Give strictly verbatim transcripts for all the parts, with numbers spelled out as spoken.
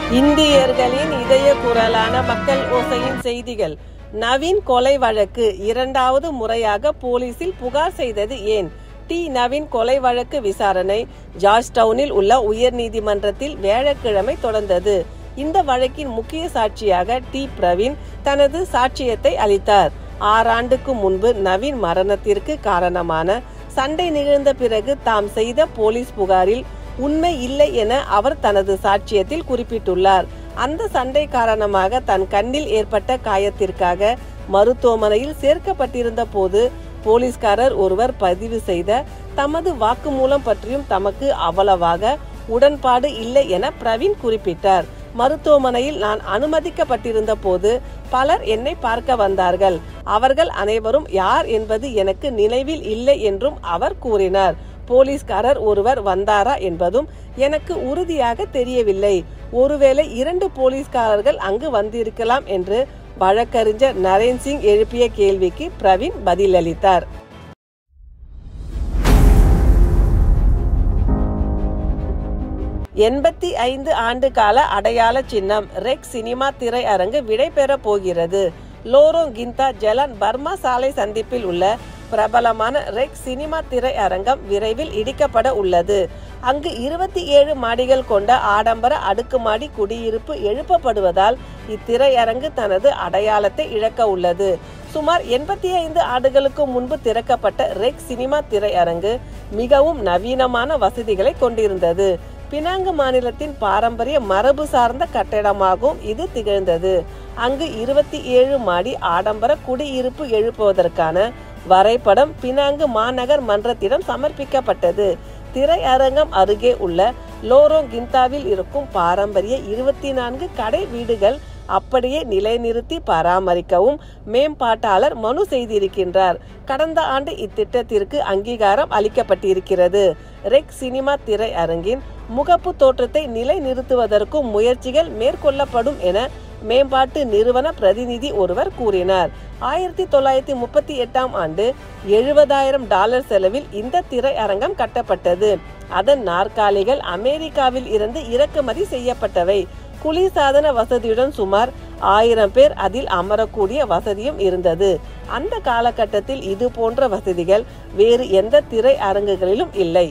இந்தியர்களின் இதய குரலான மக்கள் ஓசையின் செய்திகள். நவீன் கொலை வழக்கு இரண்டாவது முறையாக போலீசில் புகார் செய்தது ஏன்? டி நவீன் கொலை வழக்கு விசாரணை ஜார்ஜ் டவுனில் உள்ள உயர் நீதிமன்றத்தில் வியாழக்கிழமை தொடர்ந்தது. இந்த வழக்கின் முக்கிய சாட்சியாக டி பிரவீன் தனது சாட்சியத்தை அளித்தார். ஆறாண்டுக்கு முன்பு நவீன் மரணத்திற்கு காரணமான சண்டை நிகழ்ந்த பிறகு தாம் செய்த போலீஸ் புகாரில் உண்மை இல்லை என அவர் தனது சாட்சியத்தில் குறிப்பிட்டுள்ளார். அந்த சண்டை காரணமாக தன் கண்ணில் ஏற்பட்ட காயத்திற்காக மருத்துவமனையில் சேர்க்கப்பட்டிருந்த போது போலீஸ்காரர் ஒருவர் பதிவு செய்த தமது வாக்குமூலம் பற்றியும் தமக்கு அவ்வளவாக உடன்பாடு இல்லை என பிரவீன் குறிப்பிட்டார். மருத்துவமனையில் நான் அனுமதிக்கப்பட்டிருந்த போது பலர் என்னை பார்க்க வந்தார்கள். அவர்கள் அனைவரும் யார் என்பது எனக்கு நினைவில் இல்லை என்றும் அவர் கூறினார். போலீஸ்காரர் ஒருவர் வந்தாரா என்பதும் எனக்கு உறுதியாக தெரியவில்லை. ஒருவேளை இரண்டு போலீஸ்காரர்கள் அங்கு வந்திருக்கலாம் என்று வழக்கறிஞர் நரேன் சிங் எழுப்பிய கேள்விக்கு பிரவீன் பதிலளித்தார். எண்பத்தி ஐந்து ஆண்டு கால அடையாள சின்னம் ரெக் சினிமா திரையரங்கு விடைபெற போகிறது. லோரோங் கிந்தா ஜலான் பர்மா சாலை சந்திப்பில் உள்ள பிரபலமான ரெக் சினிமா திரையரங்கம் விரைவில் இடிக்கப்பட உள்ளது. அங்கு இருபத்தி ஏழு மாடிகள் கொண்ட ஆடம்பர அடுக்குமாடி குடியிருப்பு எழுப்பப்படுவதால் இத்திரையரங்கு தனது அடையாளத்தை இழக்க உள்ளது. சுமார் எண்பத்தி ஐந்து ஆண்டுகளுக்கு முன்பு திறக்கப்பட்ட ரெக் சினிமா திரையரங்கு மிகவும் நவீனமான வசதிகளை கொண்டிருந்தது. பினாங்கு மாநிலத்தின் பாரம்பரிய மரபு சார்ந்த கட்டடமாகவும் இது திகழ்ந்தது. அங்கு இருபத்தி ஏழு மாடி ஆடம்பர குடியிருப்பு எழுப்புவதற்கான வரைபடம் பினாங்கு மாநகர் மன்றத்திடம் சமர்ப்பிக்கப்பட்டது. திரையரங்கம் அருகே உள்ள லோரோங் கிந்தாவில் இருக்கும் பாரம்பரிய இருபத்தி நான்கு கடை வீடுகள் அப்படியே நிலைநிறுத்தி பராமரிக்கவும் மேம்பாட்டாளர் மனு செய்திருக்கின்றார். கடந்த ஆண்டு இத்திட்டத்திற்கு அங்கீகாரம் அளிக்கப்பட்டிருக்கிறது. ரெக் சினிமா திரையரங்கின் முகப்பு தோற்றத்தை நிலைநிறுத்துவதற்கும் முயற்சிகள் மேற்கொள்ளப்படும் என மேம்பாட்டு நிறுவன பிரதிநிதி ஒருவர் கூறினார். ஆயிரத்தி தொள்ளாயிரத்தி முப்பத்தி எட்டாம் ஆண்டு எழுபதாயிரம் டாலர் செலவில் இந்த திரையரங்கம் கட்டப்பட்டது. அதன் நாற்காலிகள் அமெரிக்காவில் இருந்து இறக்குமதி செய்யப்பட்டவை. குளிர்சாதன வசதியுடன் சுமார் ஆயிரம் பேர் அதில் அமரக்கூடிய வசதியும் இருந்தது. அந்த காலகட்டத்தில் இது போன்ற வசதிகள் வேறு எந்த திரை அரங்குகளிலும் இல்லை.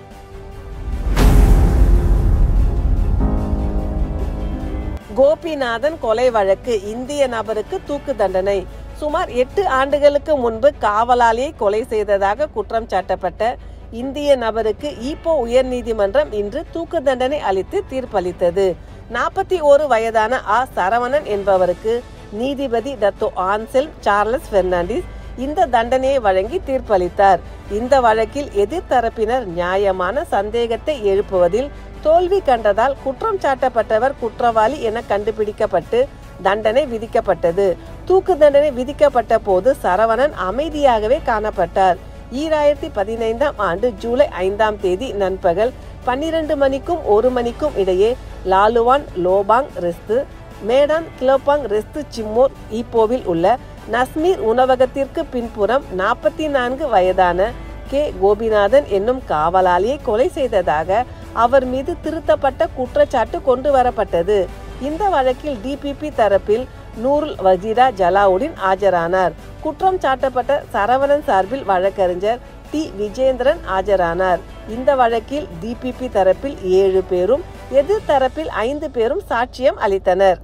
கோபிநாதன் கொலை வழக்கு இந்திய நபருக்கு தூக்கு தண்டனை. சுமார் எட்டு ஆண்டுகளுக்கு முன்பு காவலாளியை கொலை செய்ததாக குற்றம் சாட்டப்பட்ட இந்திய நபருக்கு ஈப்போ உயர் நீதிமன்றம் இன்று தூக்கு தண்டனை அளித்து தீர்ப்பளித்தது. நாற்பத்தி ஓரு வயதான ஆ சரவணன் என்பவருக்கு நீதிபதி டத்தோ ஆன்செல் சார்லஸ் பெர்னாண்டிஸ் இந்த தண்டனையை வழங்கி தீர்ப்பளித்தார். இந்த வழக்கில் எதிர்த்தரப்பினர் நியாயமான சந்தேகத்தை எழுப்புவதில் தோல்வி கண்டதால் குற்றம் சாட்டப்பட்டவர் குற்றவாளி என கண்டுபிடிக்கப்பட்டு தண்டனை விதிக்கப்பட்டது. தூக்கு தண்டனை விதிக்கப்பட்ட போது சரவணன் அமைதியாகவே காணப்பட்டார். ஈராயிரத்தி பதினைந்தாம் ஆண்டு ஜூலை ஐந்தாம் தேதி நண்பகல் பன்னிரண்டு மணிக்கும் ஒரு மணிக்கும் இடையே லாலுவான் லோபாங் ரெஸ்து மேடான் கிலோபாங் ரெஸ்து சிம்மோர் ஈப்போவில் உள்ள நஸ்மீர் உணவகத்திற்கு பின்புறம் நாற்பத்தி நான்கு வயதான கே கோபிநாதன் என்னும் காவலாளியை கொலை செய்ததாக அவர் மீது திருத்தப்பட்ட குற்றச்சாட்டு கொண்டு வரப்பட்டது. இந்த வழக்கில் டிபிபி தரப்பில் நூருல் வஜீரா ஜலாவுடின் ஆஜரானார். குற்றம் சாட்டப்பட்ட சரவணன் சார்பில் வழக்கறிஞர் டி விஜேந்திரன் ஆஜரானார். இந்த வழக்கில் டிபிபி தரப்பில் ஏழு பேரும் எதிர் தரப்பில் ஐந்து பேரும் சாட்சியம் அளித்தனர்.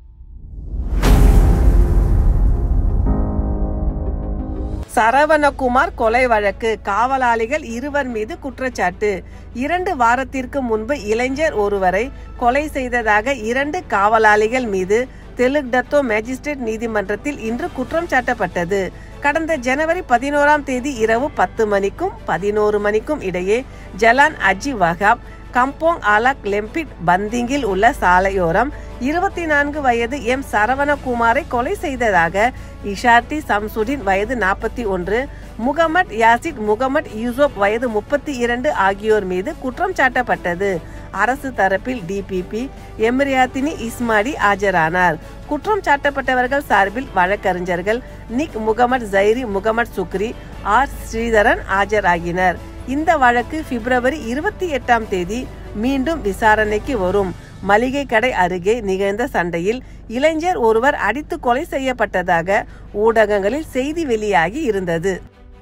சரவணகுமார் கொலை வழக்கு காவலாளிகள் இருவர் மீது குற்றச்சாட்டு. இரண்டு வாரத்திற்கு முன்பு இளைஞர் ஒருவரை கொலை செய்ததாக இரண்டு காவலாளிகள் மீது தெலுங்கு டத்தோ மேஜிஸ்ட்ரேட் நீதிமன்றத்தில் இன்று குற்றம் சாட்டப்பட்டது. கடந்த ஜனவரி பதினோராம் தேதி இரவு பத்து மணிக்கும் பதினோரு மணிக்கும் இடையே ஜலான் அஜி வகாப் கம்போங் ஆலாக் லெம்பிட் பந்திங்கில் உள்ள சாலையோரம் இருபத்தி நான்கு வயது எம் சரவணகுமாரை கொலை செய்ததாக இஷார்டி சம்சுடின் வயது நாற்பத்தி ஒன்று முகமட் யாசிட் முகமட் யூசுப் வயது முப்பத்தி இரண்டு ஆகியோர் மீது குற்றம் சாட்டப்பட்டது. அரசு தரப்பில் டிபிபி எம்ரியாத்தினி இஸ்மாடி ஆஜரானார். குற்றம் சாட்டப்பட்டவர்கள் சார்பில் வழக்கறிஞர்கள் Nik Mohamad Zairi Mohamad Shukri R Sridharan ஆஜராகினர். இந்த வழக்கு பிப்ரவரி இருபத்தி எட்டாம் தேதி மீண்டும் விசாரணைக்கு வரும். மளிகை கடை அருகே நிகழ்ந்த சண்டையில் இளைஞர் ஒருவர் அடித்து கொலை செய்யப்பட்டதாக ஊடகங்களில் செய்தி வெளியாகி இருந்தது.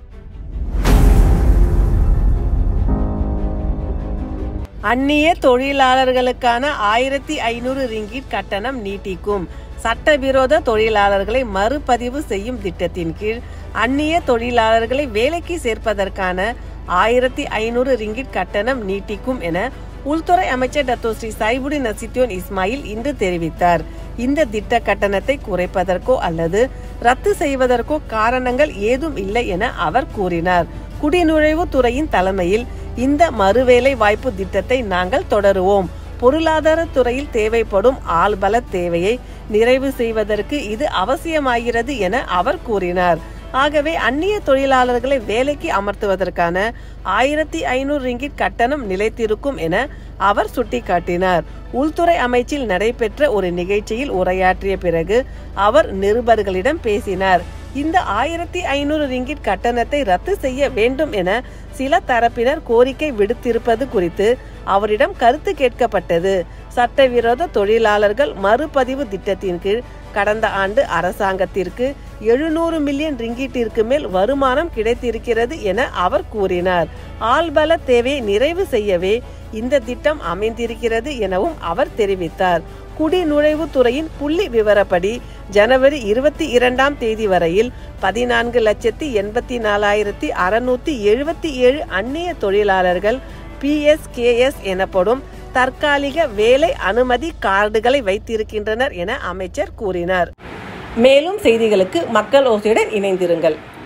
அந்நிய தொழிலாளர்களுக்கான ஆயிரத்தி ஐநூறு ரிங்கிட் கட்டணம் நீட்டிக்கும். சட்டவிரோத தொழிலாளர்களை மறுபதிவு செய்யும் திட்டத்தின் கீழ் அந்நிய தொழிலாளர்களை வேலைக்கு சேர்ப்பதற்கான ஆயிரத்தி ஐநூறு ரிங்கிட் கட்டணம் நீட்டிக்கும் என உள்துறை அமைச்சர் Datuk Seri Saifuddin Nasution Ismail இன்று தெரிவித்தார். இந்த திட்ட கட்டணத்தை குறைப்பதற்கோ அல்லது ரத்து செய்வதற்கோ காரணங்கள் ஏதும் இல்லை என அவர் கூறினார். குடிநுழைவு துறையின் தலைமையில் இந்த மறுவேலை வாய்ப்பு திட்டத்தை நாங்கள் தொடருவோம். பொருளாதார துறையில் தேவைப்படும் ஆள்பல தேவையை நிறைவு செய்வதற்கு இது அவசியமாகிறது என அவர் கூறினார். ஆகவே அந்நிய தொழிலாளர்களை வேலைக்கு அமர்த்துவதற்கான ஆயிரத்தி ஐநூறு ரிங்கிட் கட்டணம் நிலைத்திருக்கும் என அவர் சுட்டிக்காட்டினார். உள்துறை அமைச்சில் நடைபெற்ற ஒரு நிகழ்ச்சியில் உரையாற்றிய பிறகு அவர் நிருபர்களிடம் பேசினார். இந்த ஆயிரத்தி ஐநூறு ரிங்கிட் கட்டணத்தை ரத்து செய்ய வேண்டும் என சில தரப்பினர் கோரிக்கை விடுத்திருப்பது குறித்து அவரிடம் கருத்து கேட்கப்பட்டது. சட்டவிரோத தொழிலாளர்கள் மறுபதிவு திட்டத்தின் கீழ் கடந்த ஆண்டு அரசாங்கத்திற்கு எழுநூறு மில்லியன் ரிங்கிட்டிற்கு மேல் வருமானம் கிடைத்திருக்கிறது என அவர் கூறினார். ஆள்பல தேவையை நிறைவு செய்யவே இந்த திட்டம் அமைந்திருக்கிறது எனவும் அவர் தெரிவித்தார். குடிநுழைவு துறையின் புள்ளி விவரப்படி ஜனவரி இருபத்தி இரண்டாம் தேதி வரையில் பதினான்கு லட்சத்தி எண்பத்தி நாலாயிரத்தி அறுநூத்தி எழுபத்தி ஏழு அந்நிய தொழிலாளர்கள் பி எஸ் கே எஸ் எனப்படும் தற்காலிக வேலை அனுமதி கார்டுகளை வைத்திருக்கின்றனர் என அமைச்சர் கூறினார். மேலும் செய்திகளுக்கு மக்கள் ஓசையுடன் இணைந்திருங்கள்.